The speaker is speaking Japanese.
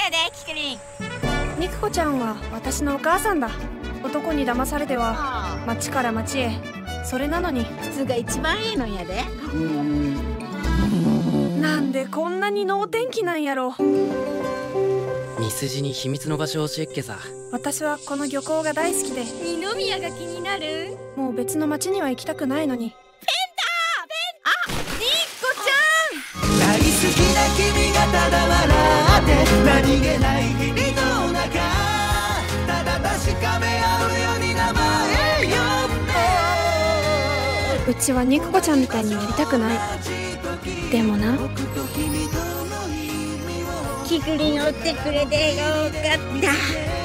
やでキクリン。 肉子ちゃんは私のお母さんだ。男に騙されては町から町へ。それなのに普通が一番いいのやで。 なんでこんなに能天気なんやろ。 ミスジに秘密の場所を教えっけさ。 私はこの漁港が大好きで。 二宮が気になる。 もう別の町には行きたくないのに。 あ、肉子ちゃん。 大好きな君がただ笑って何気ない日々の中ただ確かめ合うように名前呼んで。 うちは肉子ちゃんみたいになりたくない。でもな、 キクリン追ってくれてよかった。